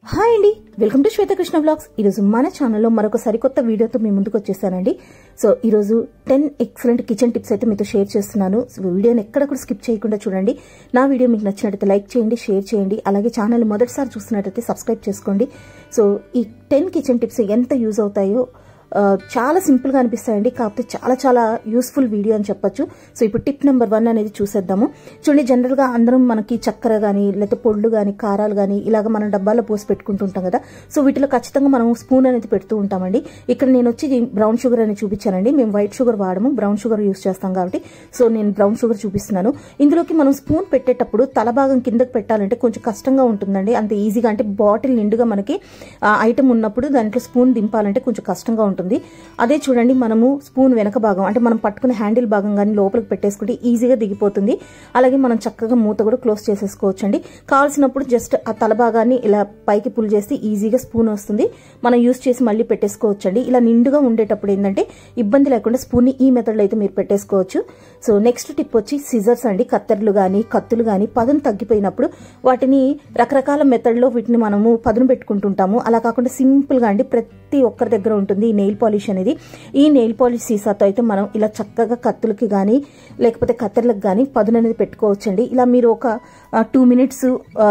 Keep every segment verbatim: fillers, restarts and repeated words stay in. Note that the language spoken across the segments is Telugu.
హాయ్ అండి, వెల్కమ్ టు శ్వేతకృష్ణ వ్లాగ్స్. ఈరోజు మన ఛానల్లో మరొక సరికొత్త వీడియోతో మీ ముందుకు వచ్చేసానండి. సో ఈరోజు టెన్ ఎక్సలెంట్ కిచెన్ టిప్స్ అయితే మీతో షేర్ చేస్తున్నాను. సో వీడియోని ఎక్కడ కూడా స్కిప్ చేయకుండా చూడండి. నా వీడియో మీకు నచ్చినట్టయితే లైక్ చేయండి, షేర్ చేయండి. అలాగే ఛానల్ మొదటిసారి చూస్తున్నట్టయితే సబ్స్క్రైబ్ చేసుకోండి. సో ఈ టెన్ కిచెన్ టిప్స్ ఎంత యూజ్ అవుతాయో చాలా సింపుల్గా అనిపిస్తాయండి, కాకపోతే చాలా చాలా యూస్ఫుల్ వీడియో అని చెప్పొచ్చు. సో ఇప్పుడు టిప్ నెంబర్ వన్ అనేది చూసేద్దాము. చూడండి, జనరల్గా అందరం మనకి చక్కెర కానీ లేకపోతే పొళ్ళు కానీ కారాలు కానీ ఇలాగ మనం డబ్బాలో పోసి పెట్టుకుంటుంటాం కదా. సో వీటిలో ఖచ్చితంగా మనం స్పూన్ అనేది పెడుతూ ఉంటామండి. ఇక్కడ నేను వచ్చి బ్రౌన్ షుగర్ అనేది చూపించానండి. మేము వైట్ షుగర్ వాడము, బ్రౌన్ షుగర్ యూస్ చేస్తాం కాబట్టి సో నేను బ్రౌన్ షుగర్ చూపిస్తున్నాను. ఇందులోకి మనం స్పూన్ పెట్టేటప్పుడు తల భాగం కిందకి పెట్టాలంటే కొంచెం కష్టంగా ఉంటుందండి. అంత ఈజీగా అంటే బాటిల్ నిండుగా మనకి ఐటమ్ ఉన్నప్పుడు దాంట్లో స్పూన్ దింపాలంటే కొంచెం కష్టంగా ఉంటుంది. అదే చూడండి, మనము స్పూన్ వెనక భాగం అంటే మనం పట్టుకునే హ్యాండిల్ భాగం కానీ లోపలికి పెట్టేసుకుంటే ఈజీగా దిగిపోతుంది. అలాగే మనం చక్కగా మూత కూడా క్లోజ్ చేసేసుకోవచ్చు అండి. కావాల్సినప్పుడు జస్ట్ ఆ తల భాగాన్ని ఇలా పైకి పుల్ చేస్తే ఈజీగా స్పూన్ వస్తుంది. మనం యూస్ చేసి మళ్ళీ పెట్టేసుకోవచ్చు అండి. ఇలా నిండుగా ఉండేటప్పుడు ఏంటంటే ఇబ్బంది లేకుండా స్పూన్ ని ఈ మెథడ్లో అయితే మీరు పెట్టేసుకోవచ్చు. సో నెక్స్ట్ టిప్ వచ్చి సిజర్స్ అండి. కత్తెరలు కానీ కత్తులు కానీ పదును తగ్గిపోయినప్పుడు వాటిని రకరకాల మెథడ్లో వీటిని మనము పదును పెట్టుకుంటుంటాము. అలా కాకుండా సింపుల్ గా అండి ప్రతి ఒక్కరి దగ్గర ఉంటుంది ఈ నెయిల్ పాలిష్ అనేది. ఈ నెయిల్ పాలిష్ సీసాతో అయితే మనం ఇలా చక్కగా కత్తులకి కానీ లేకపోతే కత్తెరలకు కానీ పదును అనేది పెట్టుకోవచ్చండి. ఇలా మీరు ఒక టూ మినిట్స్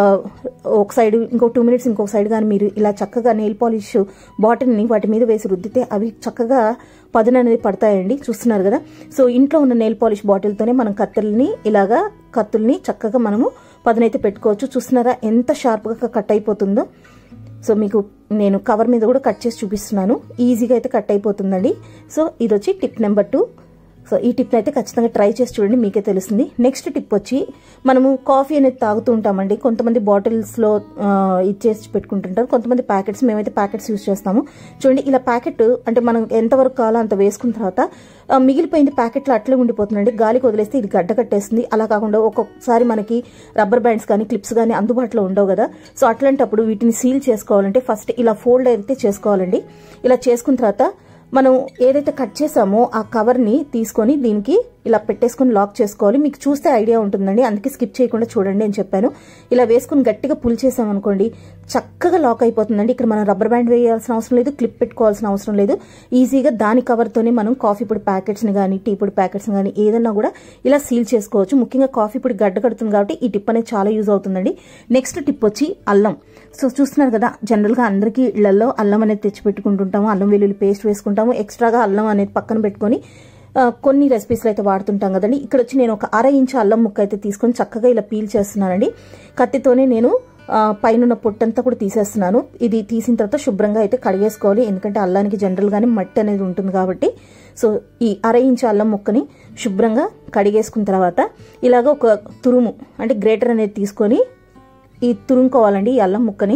ఒక సైడ్ ఇంకో టూ మినిట్స్ ఇంకొక సైడ్ కానీ మీరు ఇలా చక్కగా నెయిల్ పాలిష్ బాటిల్ని వాటి మీద వేసి రుద్దితే అవి చక్కగా పదును అనేది పడతాయండి. చూస్తున్నారు కదా. సో ఇంట్లో ఉన్న నెయిల్ పాలిష్ బాటిల్తోనే మనం కత్తెరల్ని ఇలాగా కత్తుల్ని చక్కగా మనము పదునైతే పెట్టుకోవచ్చు. చూస్తున్నారా ఎంత షార్ప్గా కట్ అయిపోతుందో. సో మీకు నేను కవర్ మీద కూడా కట్ చేసి చూపిస్తున్నాను. ఈజీగా అయితే కట్ అయిపోతుందండి. సో ఇది వచ్చి టిప్ నెంబర్ టూ. సో ఈ టిప్ అయితే ఖచ్చితంగా ట్రై చేసి చూడండి, మీకే తెలుస్తుంది. నెక్స్ట్ టిప్ వచ్చి మనము కాఫీ అనేది తాగుతూ ఉంటామండి. కొంతమంది బాటిల్స్లో ఇచ్చేసి పెట్టుకుంటుంటారు, కొంతమంది ప్యాకెట్స్. మేమైతే ప్యాకెట్స్ యూజ్ చేస్తాము. చూడండి, ఇలా ప్యాకెట్ అంటే మనం ఎంతవరకు కావాలో అంత వేసుకున్న తర్వాత మిగిలిపోయింది ప్యాకెట్లో అట్లే ఉండిపోతుందండి. గాలికి వదిలేస్తే ఇది గడ్డ కట్టేస్తుంది. అలా కాకుండా ఒక్కొక్కసారి మనకి రబ్బర్ బ్యాండ్స్ కానీ క్లిప్స్ కానీ అందుబాటులో ఉండవు కదా. సో అట్లాంటప్పుడు వీటిని సీల్ చేసుకోవాలంటే ఫస్ట్ ఇలా ఫోల్డ్ అయితే చేసుకోవాలండి. ఇలా చేసుకున్న తర్వాత మనం ఏదైతే కట్ చేసామో ఆ కవర్ని తీసుకొని దీనికి ఇలా పెట్టేసుకొని లాక్ చేసుకోవాలి. మీకు చూస్తే ఐడియా ఉంటుందండి, అందుకే స్కిప్ చేయకుండా చూడండి అని చెప్పాను. ఇలా వేసుకుని గట్టిగా పుల్ చేసామనుకోండి చక్కగా లాక్ అయిపోతుందండి. ఇక్కడ మనం రబ్బర్ బ్యాండ్ వేయాల్సిన అవసరం లేదు, క్లిప్ పెట్టుకోవాల్సిన అవసరం లేదు. ఈజీగా దాని కవర్తోనే మనం కాఫీ పొడి ప్యాకెట్స్ని కానీ టీ పొడి ప్యాకెట్స్ని కానీ ఏదన్నా కూడా ఇలా సీల్ చేసుకోవచ్చు. ముఖ్యంగా కాఫీ పొడి గడ్డ కడుతుంది కాబట్టి ఈ టిప్ అనేది చాలా యూజ్ అవుతుందండి. నెక్స్ట్ టిప్ వచ్చి అల్లం. సో చూస్తున్నారు కదా, జనరల్గా అందరికీ ఇళ్లలో అల్లం అనేది తెచ్చి పెట్టుకుంటుంటాము. అల్లం వెల్లుల్లి పేస్ట్ వేసుకుంటాము. ఎక్స్ట్రాగా అల్లం అనేది పక్కన పెట్టుకొని కొన్ని రెసిపీస్లో అయితే వాడుతుంటాం కదండి. ఇక్కడ వచ్చి నేను ఒక అర ఇంచు అల్లం ముక్క అయితే తీసుకొని చక్కగా ఇలా పీల్ చేస్తున్నానండి. కత్తితోనే నేను పైన పొట్టంతా కూడా తీసేస్తున్నాను. ఇది తీసిన తర్వాత శుభ్రంగా అయితే కడిగేసుకోవాలి, ఎందుకంటే అల్లానికి జనరల్గానే మట్టి అనేది ఉంటుంది కాబట్టి. సో ఈ అర ఇంచు అల్లం ముక్కని శుభ్రంగా కడిగేసుకున్న తర్వాత ఇలాగ ఒక తురుము అంటే గ్రేటర్ అనేది తీసుకొని ఈ తురుముకోవాలండి. ఈ అల్లం ముక్కని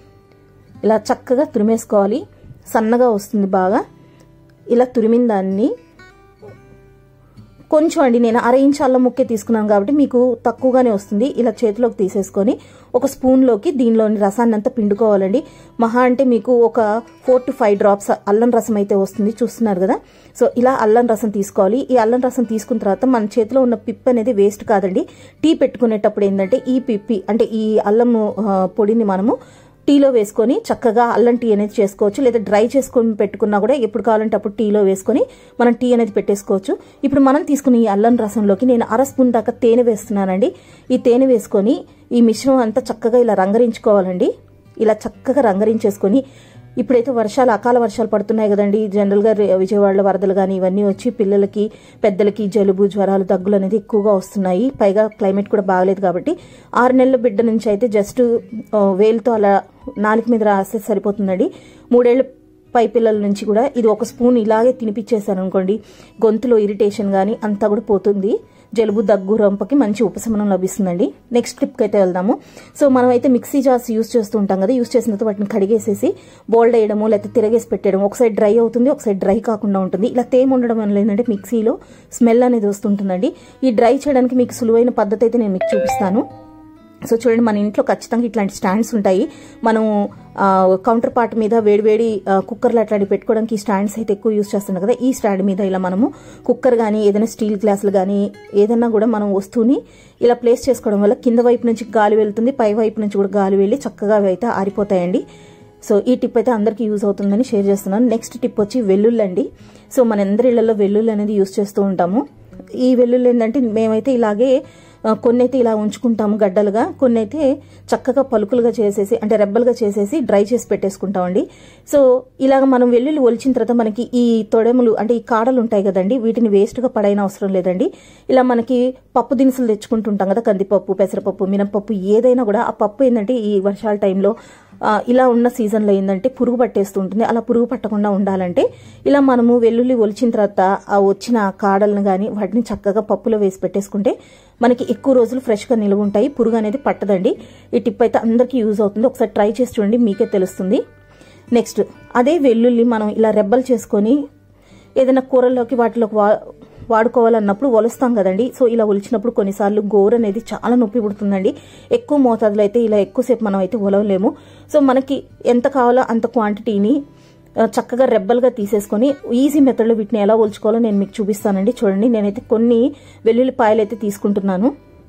ఇలా చక్కగా తురిమేసుకోవాలి. సన్నగా వస్తుంది బాగా. ఇలా తురిమిన దాన్ని కొంచెం అండి, నేను అర ఇంచు అల్లం ముక్కే తీసుకున్నాను కాబట్టి మీకు తక్కువగానే వస్తుంది. ఇలా చేతిలోకి తీసేసుకొని ఒక స్పూన్లోకి దీనిలోని రసాన్ని అంతా పిండుకోవాలండి. మహా అంటే మీకు ఒక ఫోర్ టు ఫైవ్ డ్రాప్స్ అల్లం రసం అయితే వస్తుంది. చూస్తున్నారు కదా. సో ఇలా అల్లం రసం తీసుకోవాలి. ఈ అల్లం రసం తీసుకున్న తర్వాత మన చేతిలో ఉన్న పిప్ అనేది వేస్ట్ కాదండి. టీ పెట్టుకునేటప్పుడు ఏంటంటే ఈ పిప్పి అంటే ఈ అల్లం పొడిని మనము టీలో వేసుకొని చక్కగా అల్లం టీ అనేది చేసుకోవచ్చు. లేదా డ్రై చేసుకొని పెట్టుకున్నా కూడా ఎప్పుడు కావాలంటే అప్పుడు టీలో వేసుకొని మనం టీ అనేది పెట్టేసుకోవచ్చు. ఇప్పుడు మనం తీసుకున్న ఈ అల్లం రసంలోకి నేను అర స్పూన్ దాకా తేనె వేస్తున్నానండి. ఈ తేనె వేసుకొని ఈ మిశ్రమం అంతా చక్కగా ఇలా రంగరించుకోవాలండి. ఇలా చక్కగా రంగరించేసుకొని ఇప్పుడైతే వర్షాలు అకాల వర్షాలు పడుతున్నాయి కదండి. జనరల్గా విజయవాడలో వరదలు కానీ ఇవన్నీ వచ్చి పిల్లలకి పెద్దలకి జలుబు జ్వరాలు దగ్గులు అనేది ఎక్కువగా వస్తున్నాయి. పైగా క్లైమేట్ కూడా బాగలేదు కాబట్టి ఆరు నెలల బిడ్డ నుంచి అయితే జస్ట్ వేలుతో అలా నాలుగు మీద రాస్తే సరిపోతుందండి. మూడేళ్ల పై పిల్లల నుంచి కూడా ఇది ఒక స్పూన్ ఇలాగే తినిపించేసాను అనుకోండి, గొంతులో ఇరిటేషన్ కానీ అంతా కూడా పోతుంది. జలుబు దగ్గు రొంపకి మంచి ఉపశమనం లభిస్తుందండి. నెక్స్ట్ ట్రిప్కి అయితే వెళ్దాము. సో మనం అయితే మిక్సీ జార్స్ యూస్ చేస్తూ ఉంటాం కదా. యూస్ చేసిన తర్వాత వాటిని కడిగేసేసి బోల్డ్ వేయడము లేకపోతే తిరగేసి పెట్టడం. ఒక సైడ్ డ్రై అవుతుంది, ఒక సైడ్ డ్రై కాకుండా ఉంటుంది. ఇలా తేమ ఉండడం వల్ల ఏంటంటే మిక్సీలో స్మెల్ అనేది వస్తుంటుందండి. ఈ డ్రై చేయడానికి మీకు సులువైన పద్ధతి అయితే నేను మీకు చూపిస్తాను. సో చూడండి, మన ఇంట్లో ఖచ్చితంగా ఇట్లాంటి స్టాండ్స్ ఉంటాయి. మనం కౌంటర్ పార్ట్ మీద వేడివేడి కుక్కర్లు అట్లాంటివి పెట్టుకోవడానికి ఈ స్టాండ్స్ అయితే ఎక్కువ యూజ్ చేస్తున్నాం కదా. ఈ స్టాండ్ మీద ఇలా మనము కుక్కర్ కానీ ఏదైనా స్టీల్ గ్లాసులు కానీ ఏదైనా కూడా మనం వస్తువుని ఇలా ప్లేస్ చేసుకోవడం వల్ల కింద వైపు నుంచి గాలి వెళ్తుంది, పై వైపు నుంచి కూడా గాలి వెళ్ళి చక్కగా అవి అయితే ఆరిపోతాయండి. సో ఈ టిప్ అయితే అందరికీ యూజ్ అవుతుందని షేర్ చేస్తున్నాను. నెక్స్ట్ టిప్ వచ్చి వెల్లుల్లి అండి. సో మన అందరి ఇళ్లలో వెల్లుల్లి అనేది యూజ్ చేస్తూ ఉంటాము. ఈ వెల్లుల్లి ఏంటంటే మేమైతే ఇలాగే కొన్ని అయితే ఇలా ఉంచుకుంటాము గడ్డలుగా, కొన్ని అయితే చక్కగా పలుకులుగా చేసేసి అంటే రెబ్బలుగా చేసేసి డ్రై చేసి పెట్టేసుకుంటామండి. సో ఇలాగ మనం వెల్లుల్లి ఒలిచిన తర్వాత మనకి ఈ తొడెములు అంటే ఈ కాడలు ఉంటాయి కదండి, వీటిని వేస్ట్గా పడైన అవసరం లేదండి. ఇలా మనకి పప్పు దినుసులు తెచ్చుకుంటుంటాం కదా, కందిపప్పు, పెసరపప్పు, మినపప్పు ఏదైనా కూడా ఆ పప్పు ఏంటంటే ఈ వర్షాల టైంలో ఇలా ఉన్న సీజన్లో ఏంటంటే పురుగు పట్టేస్తూ ఉంటుంది. అలా పురుగు పట్టకుండా ఉండాలంటే ఇలా మనము వెల్లుల్లి ఒలిచిన తర్వాత ఆ వచ్చిన కాడలను కానీ వాటిని చక్కగా పప్పులో వేసి పెట్టేసుకుంటే మనకి ఎక్కువ రోజులు ఫ్రెష్గా నిలువ ఉంటాయి, పురుగు అనేది పట్టదండి. ఈ టిప్ అయితే అందరికీ యూజ్ అవుతుంది, ఒకసారి ట్రై చేసి చూడండి, మీకే తెలుస్తుంది. నెక్స్ట్ అదే వెల్లుల్లి మనం ఇలా రెబ్బలు చేసుకొని ఏదైనా కూరల్లోకి వాటిలోకి వా వాడుకోవాలన్నప్పుడు ఒలుస్తాం కదండి. సో ఇలా ఒలిచినప్పుడు కొన్నిసార్లు గోరు అనేది చాలా నొప్పి పుడుతుందండి. ఎక్కువ మోతాదులో అయితే ఇలా ఎక్కువసేపు మనం అయితే ఒలవలేము. సో మనకి ఎంత కావాలో అంత క్వాంటిటీని చక్కగా రెబ్బలుగా తీసేసుకొని ఈజీ మెథడ్లో వీటిని ఎలా ఒలుచుకోవాలో నేను మీకు చూపిస్తానండి. చూడండి, నేనైతే కొన్ని వెల్లుల్లిపాయలు అయితే తీసుకుంటున్నాను.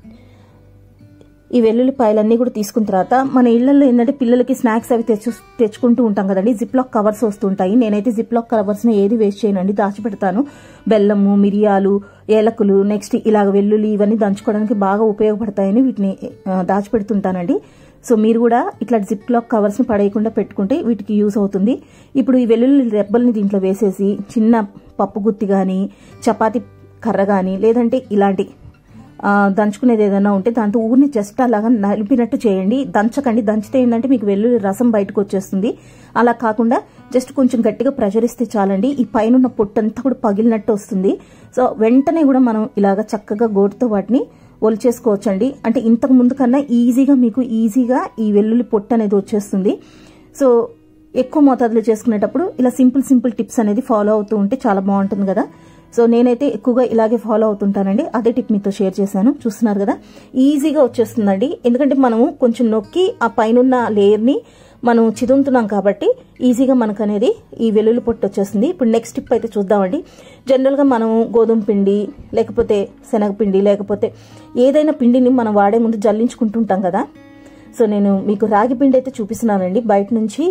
ఈ వెల్లుల్లిపాయలన్నీ కూడా తీసుకున్న తర్వాత మన ఇళ్లలో ఏంటంటే పిల్లలకి స్నాక్స్ అవి తెచ్చు తెచ్చుకుంటూ ఉంటాం కదండి, జిప్ లాక్ కవర్స్ వస్తుంటాయి. నేనైతే జిప్ లాక్ కవర్స్ని ఏది వేస్ట్ చేయనండి, దాచిపెడతాను. బెల్లము, మిరియాలు, ఏలకులు, నెక్స్ట్ ఇలాగ వెల్లుల్లి ఇవన్నీ దంచుకోవడానికి బాగా ఉపయోగపడతాయని వీటిని దాచిపెడుతుంటానండి. సో మీరు కూడా ఇట్లా జిప్ లాక్ కవర్స్ని పడేయకుండా పెట్టుకుంటే వీటికి యూజ్ అవుతుంది. ఇప్పుడు ఈ వెల్లుల్లి రెబ్బల్ని దీంట్లో వేసేసి చిన్న పప్పు గుత్తి కానీ చపాతీ కర్ర కానీ లేదంటే ఇలాంటి దంచుకునేది ఏదైనా ఉంటే దాంతో ఊరిని జస్ట్ అలాగా నలిపినట్టు చేయండి, దంచకండి. దంచితే ఏంటంటే మీకు వెల్లుల్లి రసం బయటకు వచ్చేస్తుంది. అలా కాకుండా జస్ట్ కొంచెం గట్టిగా ప్రెషర్ ఇస్తే చాలండి, ఈ పైన పొట్టంతా కూడా పగిలినట్టు వస్తుంది. సో వెంటనే కూడా మనం ఇలాగ చక్కగా గోటుతో వాటిని ఒలిచేసుకోవచ్చండి. అంటే ఇంతకు ముందు కన్నా ఈజీగా మీకు ఈజీగా ఈ వెల్లుల్లి పొట్టు అనేది వచ్చేస్తుంది. సో ఎక్కువ మోతాదులో చేసుకునేటప్పుడు ఇలా సింపుల్ సింపుల్ టిప్స్ అనేది ఫాలో అవుతూ ఉంటే చాలా బాగుంటుంది కదా. సో నేనైతే ఎక్కువగా ఇలాగే ఫాలో అవుతుంటానండి, అదే టిప్ మీతో షేర్ చేశాను. చూస్తున్నారు కదా, ఈజీగా వచ్చేస్తుందండి. ఎందుకంటే మనము కొంచెం నొక్కి ఆ పైన లేయర్ని మనం చిదుముతున్నాం కాబట్టి ఈజీగా మనకు అనేది ఈ వెల్లుల్లి పొట్టు వచ్చేస్తుంది. ఇప్పుడు నెక్స్ట్ టిప్ అయితే చూద్దామండి. జనరల్గా మనము గోధుమ పిండి లేకపోతే శనగపిండి లేకపోతే ఏదైనా పిండిని మనం వాడే ముందు జల్లించుకుంటుంటాం కదా. సో నేను మీకు రాగి పిండి అయితే చూపిస్తున్నానండి, బయట నుంచి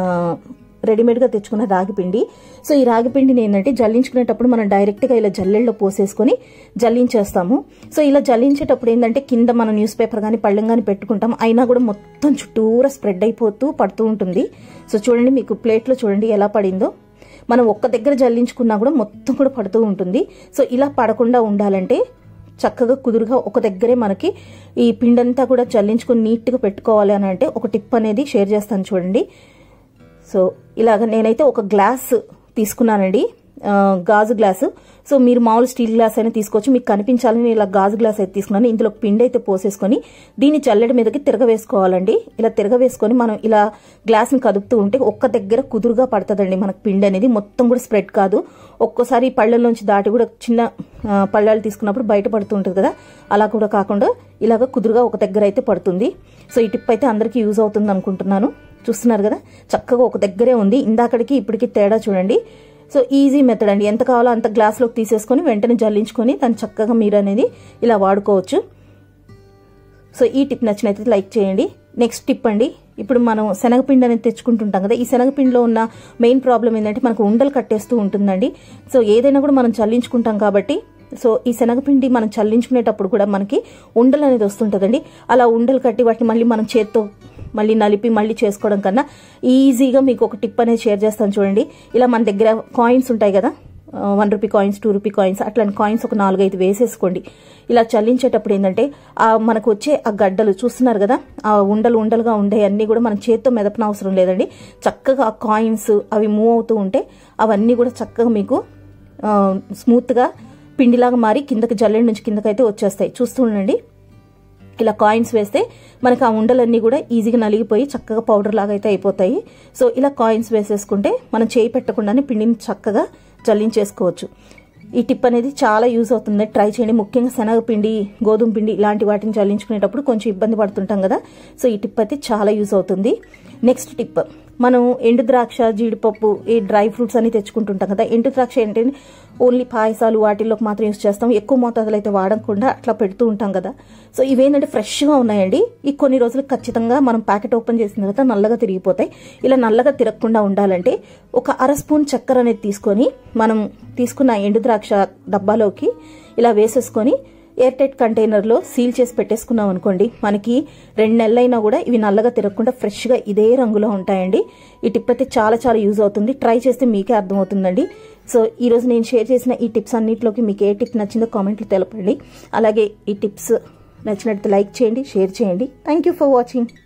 రెడీమేడ్గా తెచ్చుకున్న రాగి పిండి. సో ఈ రాగి పిండిని ఏంటంటే జల్లించుకునేటప్పుడు మనం డైరెక్ట్గా ఇలా జల్లెల్లో పోసేసుకొని జల్లించేస్తాము. సో ఇలా జల్లించేటప్పుడు ఏంటంటే కింద మనం న్యూస్ పేపర్ కానీ పళ్ళెం కానీ పెట్టుకుంటాం, అయినా కూడా మొత్తం చుట్టూరా స్ప్రెడ్ అయిపోతూ పడుతూ ఉంటుంది. సో చూడండి, మీకు ప్లేట్లో చూడండి ఎలా పడిందో. మనం ఒక్క దగ్గర జల్లించుకున్నా కూడా మొత్తం కూడా పడుతూ ఉంటుంది. సో ఇలా పడకుండా ఉండాలంటే చక్కగా కుదురుగా ఒక దగ్గరే మనకి ఈ పిండంతా కూడా జల్లించుకొని నీట్గా పెట్టుకోవాలి అని అంటే ఒక టిప్ అనేది షేర్ చేస్తాను చూడండి. సో ఇలాగ నేనైతే ఒక గ్లాస్ తీసుకున్నానండి, గాజు గ్లాసు. సో మీరు మామూలు స్టీల్ గ్లాస్ అయినా తీసుకోవచ్చు, మీకు కనిపించాలని ఇలా గాజు గ్లాస్ అయితే తీసుకున్నాను. ఇందులో పిండి అయితే పోసేసుకొని దీన్ని జల్లెడ మీదకి తిరగవేసుకోవాలండి. ఇలా తిరగవేసుకొని మనం ఇలా గ్లాస్ని కదుపుతూ ఉంటే ఒక్క దగ్గర కుదురుగా పడుతుందండి మనకు పిండి అనేది, మొత్తం కూడా స్ప్రెడ్ కాదు. ఒక్కోసారి పళ్ళల్లోంచి దాటి కూడా చిన్న పళ్ళాలు తీసుకున్నప్పుడు బయట పడుతూ ఉంటుంది కదా, అలా కూడా కాకుండా ఇలాగ కుదురుగా ఒక దగ్గర అయితే పడుతుంది. సో ఈ టిప్ అయితే అందరికీ యూజ్ అవుతుంది అనుకుంటున్నాను. చూస్తున్నారు కదా, చక్కగా ఒక దగ్గరే ఉంది. ఇందాకడికి ఇప్పటికి తేడా చూడండి. సో ఈజీ మెథడ్ అండి, ఎంత కావాలో అంత గ్లాస్లోకి తీసేసుకొని వెంటనే జల్లించుకొని దాన్ని చక్కగా మీరు అనేది ఇలా వాడుకోవచ్చు. సో ఈ టిప్ నచ్చినైతే లైక్ చేయండి. నెక్స్ట్ టిప్ అండి, ఇప్పుడు మనం శనగపిండి అనేది తెచ్చుకుంటుంటాం కదా, ఈ శనగపిండిలో ఉన్న మెయిన్ ప్రాబ్లం ఏంటంటే మనకు ఉండలు కట్టేస్తూ ఉంటుందండి. సో ఏదైనా కూడా మనం చల్లించుకుంటాం కాబట్టి సో ఈ శనగపిండి మనం చల్లించుకునేటప్పుడు కూడా మనకి ఉండలు అనేది వస్తుంటుందండి. అలా ఉండలు కట్టి వాటిని మళ్ళీ మనం చేత్తో మళ్ళీ నలిపి మళ్ళీ చేసుకోవడం కన్నా ఈజీగా మీకు ఒక టిప్ అనేది షేర్ చేస్తాను చూడండి. ఇలా మన దగ్గర కాయిన్స్ ఉంటాయి కదా, one rupee coins, two rupee coins, అట్లాంటి కాయిన్స్ ఒక నాలుగైదు వేసేసుకోండి. ఇలా చల్లించేటప్పుడు ఏంటంటే ఆ మనకు వచ్చే ఆ గడ్డలు చూస్తున్నారు కదా, ఆ ఉండలు ఉండలుగా ఉండే అన్నీ కూడా మనం చేత్తో మెదపన అవసరం లేదండి. చక్కగా ఆ కాయిన్స్ అవి మూవ్ అవుతూ ఉంటే అవన్నీ కూడా చక్కగా మీకు స్మూత్గా పిండిలాగా మారి కిందకి జల్లెడ నుంచి కిందకైతే వచ్చేస్తాయి. చూస్తూ ఉండండి, ఇలా కాయిన్స్ వేస్తే మనకి ఆ ఉండలన్నీ కూడా ఈజీగా నలిగిపోయి చక్కగా పౌడర్ లాగా అయితే అయిపోతాయి. సో ఇలా కాయిన్స్ వేసేసుకుంటే మనం చేయి పెట్టకుండానే పిండిని చక్కగా జల్లించేసుకోవచ్చు. ఈ టిప్ అనేది చాలా యూజ్ అవుతుంది, ట్రై చేయండి. ముఖ్యంగా శనగపిండి, గోధుమ పిండి ఇలాంటి వాటిని జల్లించుకునేటప్పుడు కొంచెం ఇబ్బంది పడుతుంటాం కదా, సో ఈ టిప్ అయితే చాలా యూజ్ అవుతుంది. నెక్స్ట్ టిప్, మనం ఎండు ద్రాక్ష, జీడిపప్పు, ఈ డ్రై ఫ్రూట్స్ అని తెచ్చుకుంటుంటాం కదా. ఎండు ద్రాక్ష ఏంటంటే ఓన్లీ పాయసాలు వాటిల్లోకి మాత్రం యూజ్ చేస్తాం, ఎక్కువ మోతాదులో అయితే వాడకుండా అట్లా పెడుతూ ఉంటాం కదా. సో ఇవేంటంటే ఫ్రెష్గా ఉన్నాయండి. ఈ కొన్ని రోజులు ఖచ్చితంగా మనం ప్యాకెట్ ఓపెన్ చేసిన తర్వాత నల్లగా తిరిగిపోతాయి. ఇలా నల్లగా తిరగకుండా ఉండాలంటే ఒక అర స్పూన్ చక్కెర అనేది తీసుకొని మనం తీసుకున్న ఎండు ద్రాక్ష డబ్బాలోకి ఇలా వేసేసుకొని ఎయిర్ టైట్ కంటైనర్లో సీల్ చేసి పెట్టేసుకున్నాం అనుకోండి, మనకి రెండు నెలలైనా కూడా ఇవి నల్లగా తిరగకుండా ఫ్రెష్గా ఇదే రంగులో ఉంటాయండి. ఈ టిప్ అయితే చాలా చాలా యూజ్ అవుతుంది, ట్రై చేస్తే మీకే అర్థమవుతుందండి. సో ఈ రోజు నేను షేర్ చేసిన ఈ టిప్స్ అన్నింటిలోకి మీకు ఏ టిప్ నచ్చిందో కామెంట్లు తెలపండి. అలాగే ఈ టిప్స్ నచ్చినట్టు లైక్ చేయండి, షేర్ చేయండి. Thank you for watching.